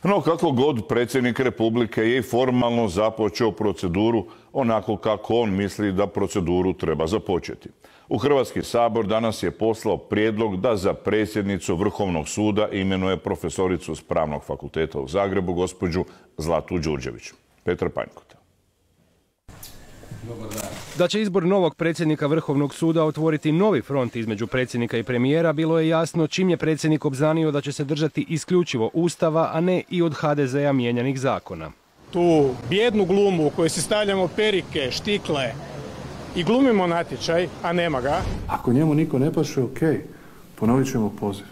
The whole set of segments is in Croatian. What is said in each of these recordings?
No, kako god, predsjednik Republike je i formalno započeo proceduru onako kako on misli da proceduru treba započeti. U Hrvatski sabor danas je poslao prijedlog da za predsjednicu Vrhovnog suda imenuje profesoricu s Pravnog fakulteta u Zagrebu, gospođu Zlatu Đurđević. Petar Panjkota. Da će izbor novog predsjednika Vrhovnog suda otvoriti novi front između predsjednika i premijera bilo je jasno čim je predsjednik obznanio da će se držati isključivo Ustava, a ne i od HDZ-a mijenjanih zakona. Tu bijednu glumu u kojoj si stavljamo perike, štikle i glumimo natječaj, a nema ga. Ako njemu niko ne paše, ok, ponovit ćemo poziv.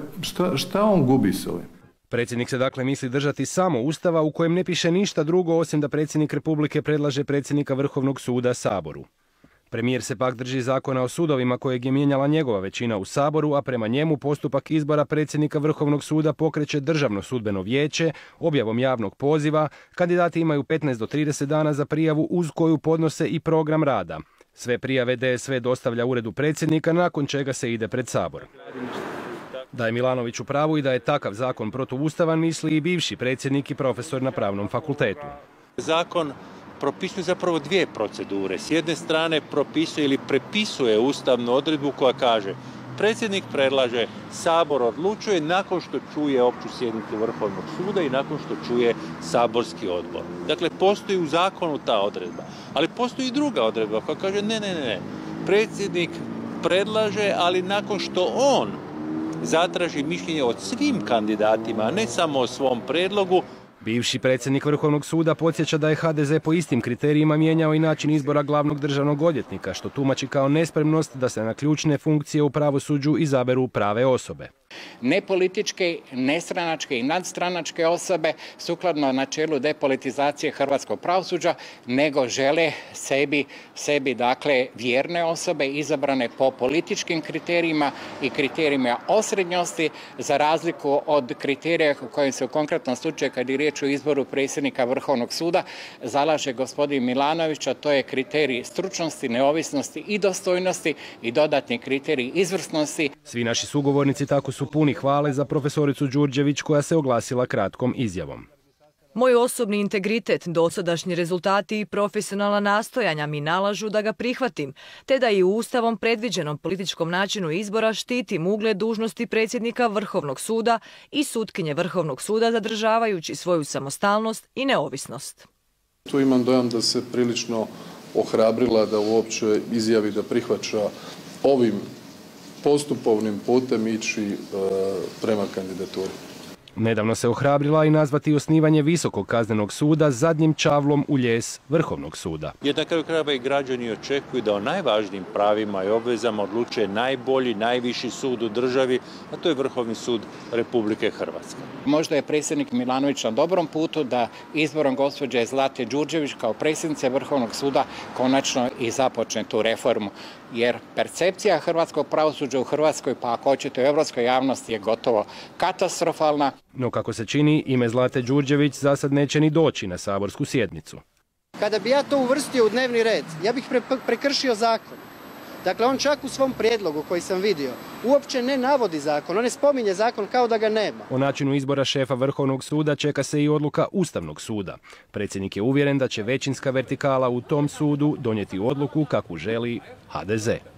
Šta on gubi s ovim? Predsjednik se dakle misli držati samo Ustava u kojem ne piše ništa drugo osim da predsjednik Republike predlaže predsjednika Vrhovnog suda Saboru. Premijer se pak drži zakona o sudovima kojeg je mijenjala njegova većina u Saboru, a prema njemu postupak izbora predsjednika Vrhovnog suda pokreće Državno sudbeno vijeće objavom javnog poziva. Kandidati imaju 15 do 30 dana za prijavu uz koju podnose i program rada. Sve prijave DSV dostavlja uredu predsjednika, nakon čega se ide pred Sabor. Da je Milanović u pravu i da je takav zakon protuustavan, misli i bivši predsjednik i profesor na Pravnom fakultetu. Zakon propisuje zapravo dvije procedure. S jedne strane propisuje ili prepisuje ustavnu odredbu koja kaže predsjednik predlaže, Sabor odlučuje nakon što čuje opću sjednicu Vrhovnog suda i nakon što čuje saborski odbor. Dakle, postoji u zakonu ta odredba. Ali postoji i druga odredba koja kaže ne. Predsjednik predlaže, ali nakon što on zatraži mišljenje od svim kandidatima, a ne samo o svom predlogu. Bivši predsjednik Vrhovnog suda podsjeća da je HDZ po istim kriterijima mijenjao i način izbora glavnog državnog odvjetnika, što tumači kao nespremnost da se na ključne funkcije u pravosuđu izaberu prave osobe. Nepolitičke, nestranačke i nadstranačke osobe sukladno načelu depolitizacije hrvatskog pravosuđa, nego žele sebi dakle vjerne osobe izabrane po političkim kriterijima i kriterijima osrednjosti, za razliku od kriterija kojim se u konkretnom slučaju, kad je riječ o izboru predsjednika Vrhovnog suda, zalaže gospodin Milanović, a to je kriterij stručnosti, neovisnosti i dostojnosti i dodatni kriterij izvrsnosti. Svi naši sugovornici tako su puni hvale za profesoricu Đurđević, koja se oglasila kratkom izjavom. Moj osobni integritet, dosadašnji rezultati i profesionalna nastojanja mi nalažu da ga prihvatim, te da i u Ustavom predviđenom političkom načinu izbora štitim ugled dužnosti predsjednika Vrhovnog suda i sutkinje Vrhovnog suda, zadržavajući svoju samostalnost i neovisnost. Tu imam dojam da se prilično ohrabrila da uopće izjavi da prihvaća ovim postupovnim putem ići prema kandidaturi. Nedavno se ohrabrila i nazvati osnivanje Visokog kaznenog suda zadnjim čavlom u lijes Vrhovnog suda. Jer na kraju krajeva i građani očekuju da o najvažnijim pravima i obvezama odlučuje najbolji, najviši sud u državi, a to je Vrhovni sud Republike Hrvatske. Možda je predsjednik Milanović na dobrom putu da izborom gospođe Zlate Đurđević kao predsjednice Vrhovnog suda konačno i započne tu reformu. Jer percepcija hrvatskog pravosuđa u Hrvatskoj, pa ako hoćete u europskoj javnosti, je gotovo katastrofalna. No kako se čini, ime Zlate Đurđević za sad neće ni doći na saborsku sjednicu. Kada bi ja to uvrstio u dnevni red, ja bih prekršio zakon. Dakle, on čak u svom prijedlogu koji sam vidio uopće ne navodi zakon, on ne spominje zakon kao da ga nema. O načinu izbora šefa Vrhovnog suda čeka se i odluka Ustavnog suda. Predsjednik je uvjeren da će većinska vertikala u tom sudu donijeti odluku kakvu želi HDZ.